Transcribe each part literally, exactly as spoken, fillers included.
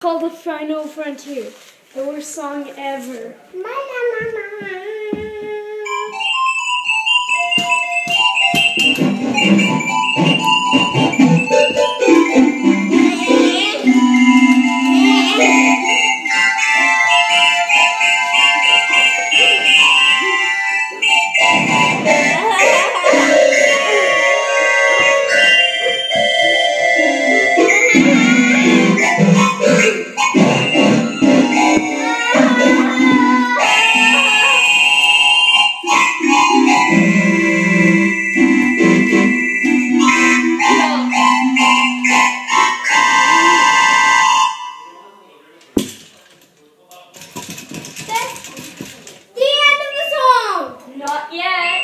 Called The Final Frontier. The worst song ever. Not yet.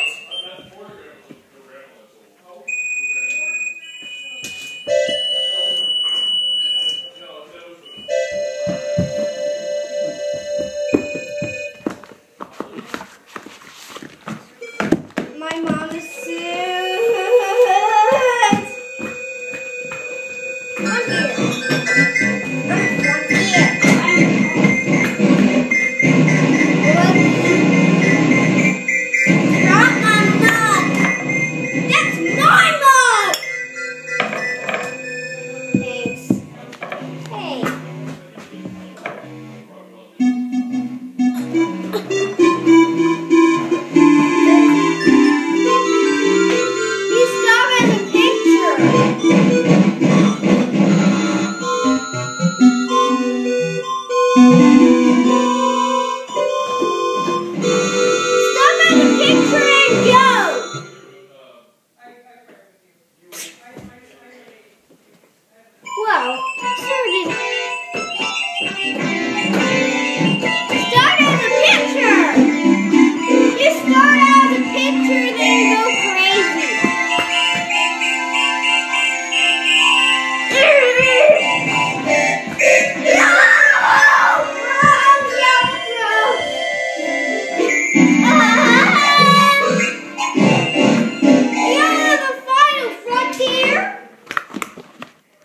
My mom is sick. Come here. Come here. Well, sure did. Start as a picture! You start as a picture, then go